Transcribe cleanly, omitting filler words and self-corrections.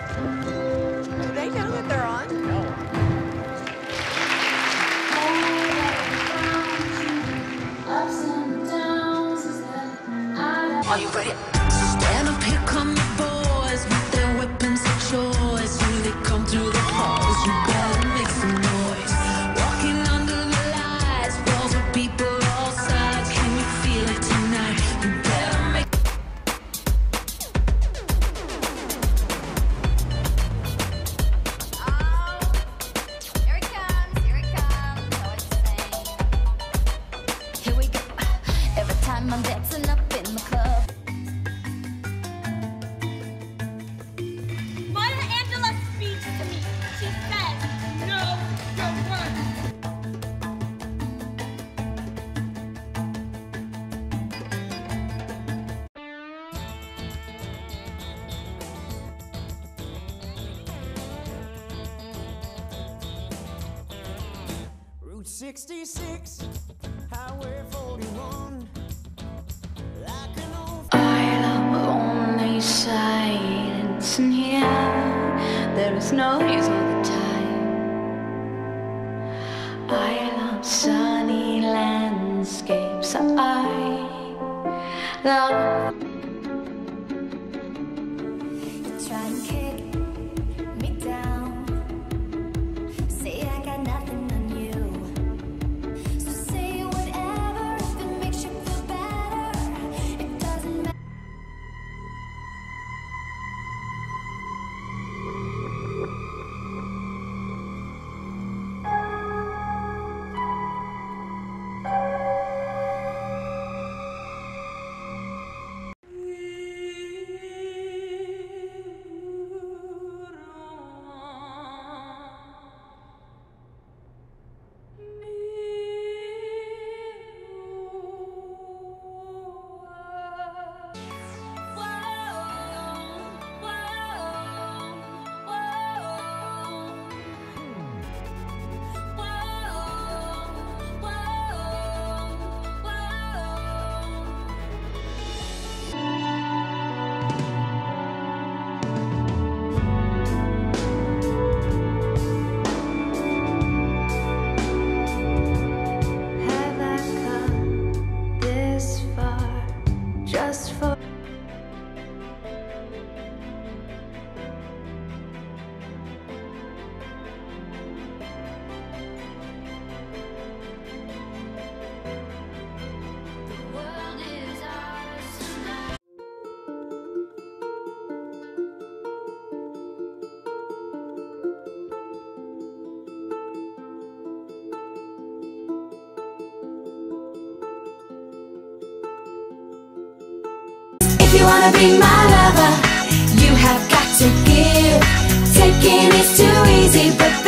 Do they know that they're on? No. Are you ready? Stand up, here come the boys with their weapons of choice. Here they come through the halls, you better make some noise. Walking under the lights, walls of people all sides. Can you feel it tonight? You better make. Oh, here it comes, so insane. Here we go, every time I'm dancing up in the club. Maya Angelou speaks to me. She says, know your worth. Route 66, Highway 41. Like an old I love only silence in here. There is noise all the time. I love sunny landscapes. I love. You try and kick me down. Say I got nothing on you. So say whatever if it makes you feel better. It doesn't matter. Have I come this far just for? The world is ours tonight. If you wanna be my lover, you have got to give. Taking is too easy, but